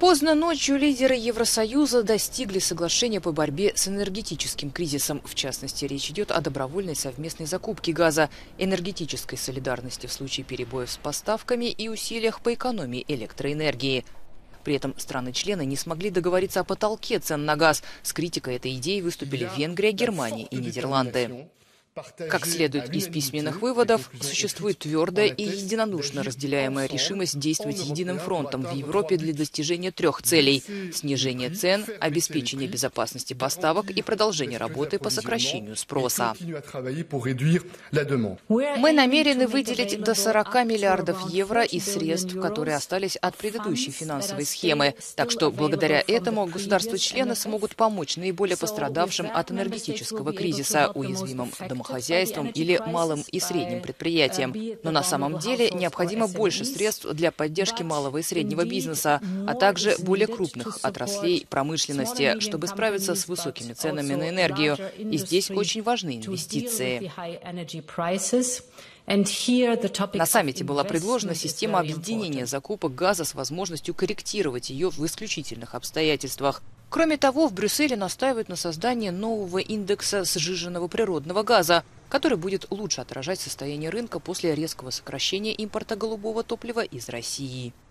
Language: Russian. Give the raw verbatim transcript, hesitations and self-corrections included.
Поздно ночью лидеры Евросоюза достигли соглашения по борьбе с энергетическим кризисом. В частности, речь идет о добровольной совместной закупке газа, энергетической солидарности в случае перебоев с поставками и усилиях по экономии электроэнергии. При этом страны-члены не смогли договориться о потолке цен на газ. С критикой этой идеи выступили Венгрия, Германия и Нидерланды. Как следует из письменных выводов, существует твердая и единодушно разделяемая решимость действовать единым фронтом в Европе для достижения трех целей – снижения цен, обеспечения безопасности поставок и продолжения работы по сокращению спроса. Мы намерены выделить до сорока миллиардов евро из средств, которые остались от предыдущей финансовой схемы. Так что благодаря этому государства-члены смогут помочь наиболее пострадавшим от энергетического кризиса, уязвимым домохозяйствам, домохозяйствам или малым и средним предприятиям. Но на самом деле необходимо больше средств для поддержки малого и среднего бизнеса, а также более крупных отраслей промышленности, чтобы справиться с высокими ценами на энергию. И здесь очень важны инвестиции. На саммите была предложена система объединения закупок газа с возможностью корректировать ее в исключительных обстоятельствах. Кроме того, в Брюсселе настаивают на создании нового индекса сжиженного природного газа, который будет лучше отражать состояние рынка после резкого сокращения импорта голубого топлива из России.